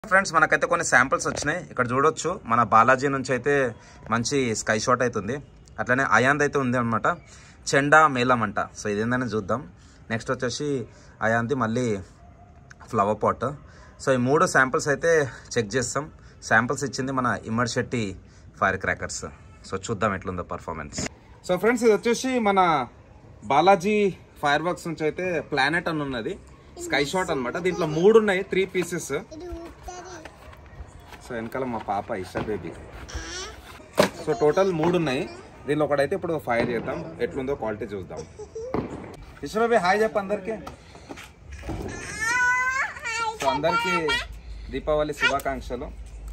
Friends మనకైతే కొన్ని samples వచ్చినాయి. ఇక్కడ చూడొచ్చు మన బాలాజీ నుంచి అయితే మంచి స్కై షాట్ అవుతుంది. అట్లనే అయాంద్ అయితే ఉంది అనమాట. చెండా మేళం అంట. సో ఇదేందని చూద్దాం. నెక్స్ట్ వచ్చేసి అయాంది మళ్ళీ ఫ్లవర్ పాట్. సో ఈ 3 శాంపిల్స్ అయితే చెక్ చేస్తాం. శాంపిల్స్ ఇచ్చింది మన Immadi Shetty fire crackers. So చూద్దాం ఎట్లుందో పర్ఫార్మెన్స్. సో ఫ్రెండ్స్ ఇది వచ్చేసి మన బాలాజీ ఫైర్ వర్క్స్ నుంచి అయితే ప్లానెట్ అని ఉన్నది, స్కై షాట్ అనమాట. దీంట్లో 3 ఉన్నాయి, 3 పీసెస్. సో వెనకాల మా పాప ఇషా బేబీ. సో టోటల్ 3 ఉన్నాయి. దీనిలో ఒకటైతే ఇప్పుడు ఫైర్ చేద్దాం, ఎట్లుందో క్వాలిటీ చూద్దాం. ఇషా బేబీ హాయ్ చెప్పు అందరికి. సో అందరికి దీపావళి శుభాకాంక్షలు.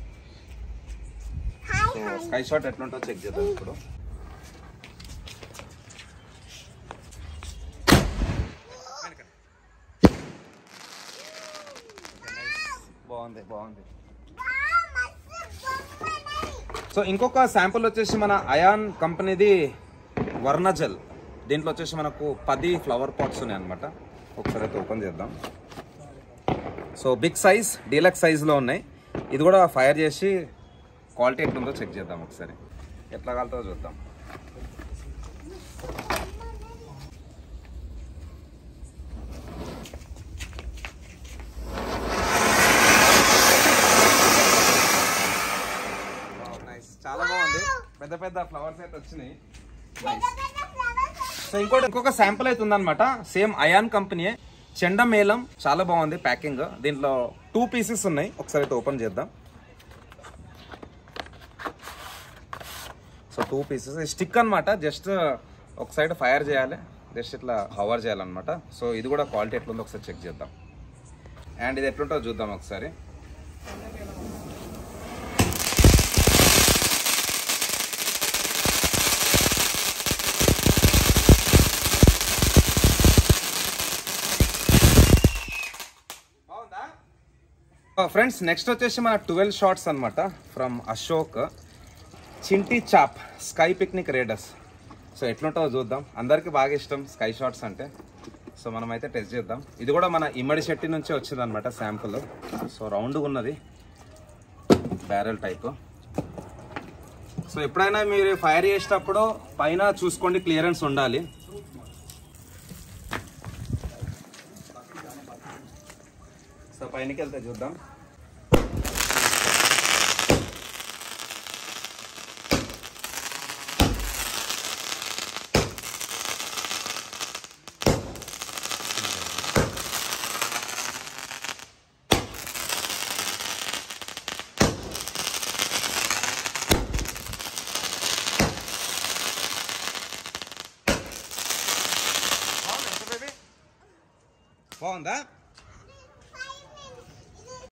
సో స్కై షాట్ ఎట్లుంటో చెక్ చేద్దాం ఇప్పుడు. బాగుంది బాగుంది. సో ఇంకొక శాంపుల్ వచ్చేసి మన అయాన్ కంపెనీది వర్ణజల్. దీంట్లో వచ్చేసి మనకు 10 ఫ్లవర్ పాట్స్ ఉన్నాయి అనమాట. ఒకసారి అయితే ఓపెన్ చేద్దాం. సో బిగ్ సైజ్, డీలక్స్ సైజ్లో ఉన్నాయి. ఇది కూడా ఫైర్ చేసి క్వాలిటీ ఎట్లుందో చెక్ చేద్దాం ఒకసారి. ఎట్లా కాలుతుందో చూద్దాం. చాలా బాగుంది. పెద్ద పెద్ద ఫ్లవర్స్ అయితే వచ్చినాయి. సో ఇంకొక శాంపుల్ అయితే ఉందన్నమాట. సేమ్ అయాన్ కంపెనీ, చెండ మేళం. చాలా బాగుంది ప్యాకింగ్. దీంట్లో 2 పీసెస్ ఉన్నాయి. ఒకసారి అయితే ఓపెన్ చేద్దాం. సో 2 పీసెస్ స్టిక్ అనమాట. జస్ట్ ఒక సైడ్ ఫైర్ చేయాలి, జస్ట్ ఇట్లా హవర్ చేయాలన్నమాట. సో ఇది కూడా క్వాలిటీ ఎట్లుందో ఒకసారి చెక్ చేద్దాం. అండ్ ఇది ఎట్లుంటో చూద్దాం ఒకసారి. ఫ్రెండ్స్ నెక్స్ట్ వచ్చేసి మన 12 షాట్స్ అనమాట from Ashok Chinti Chap sky picnic raiders. So ఎట్లుంటుందో చూద్దాం. అందరికీ బాగా ఇష్టం స్కై షాట్స్ అంటే. సో మనం అయితే టెస్ట్ చేద్దాం. ఇది కూడా మన ఇమ్మడి శెట్టి నుంచి వచ్చింది అనమాట శాంపుల్. సో రౌండ్గా ఉన్నది, బ్యారెల్ టైప్. సో ఎప్పుడైనా మీరు ఫైర్ చేసేటప్పుడు పైన చూసుకోండి, క్లియరెన్స్ ఉండాలి. సో పైనకి వెళ్తే చూద్దాం. బాగుందా?